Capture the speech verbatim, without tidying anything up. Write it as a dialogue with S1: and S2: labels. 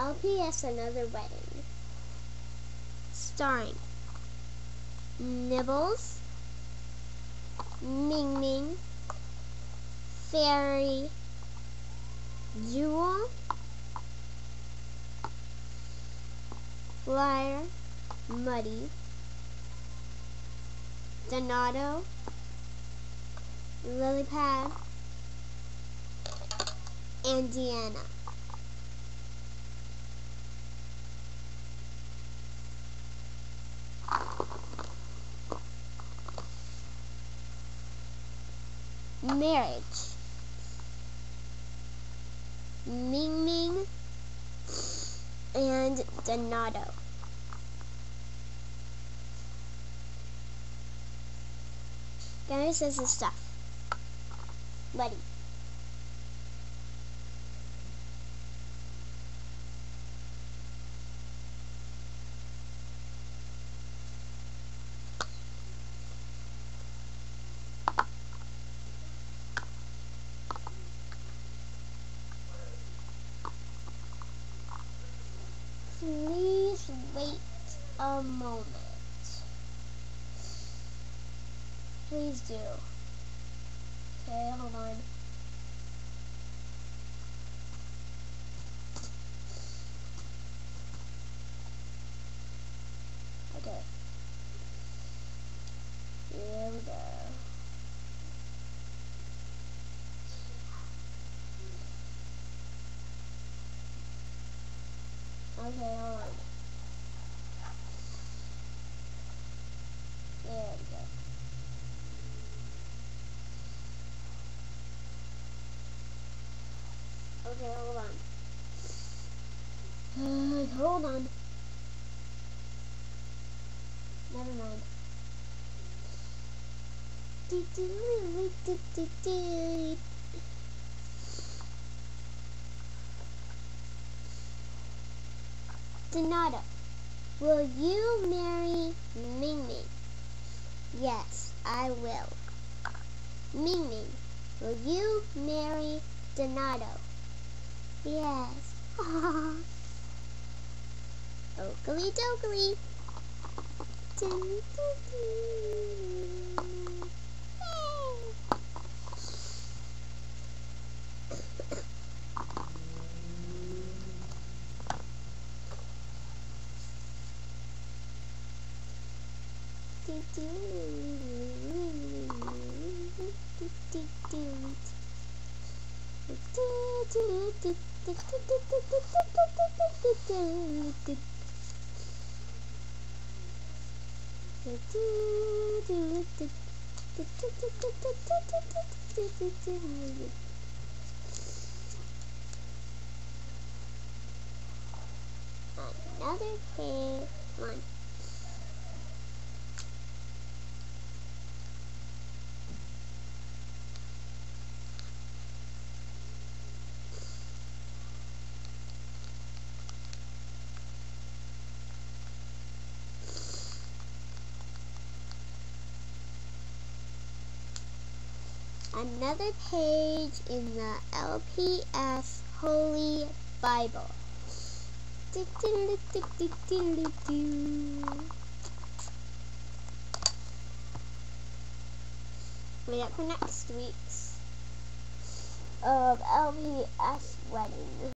S1: L P S Another Wedding, starring Nibbles, Ming Ming, Fairy, Jewel, Flyer, Muddy, Danoto, Lilypad, and Deanna. Marriage. Ming Ming and Danoto. Guys, this is stuff. Ready. Please wait a moment. Please do. Okay, hold on. Okay. Here we go. Okay, hold on. There we go. Okay, hold on. Uh, hold on. Never mind. Danoto, will you marry Ming Ming? Yes, I will. Ming Ming, will you marry Danoto? Yes. Oakley dokley. Dun, dun, dun. Another pair one. Another page in the L P S Holy Bible. Wait up for next week's of L P S Wedding.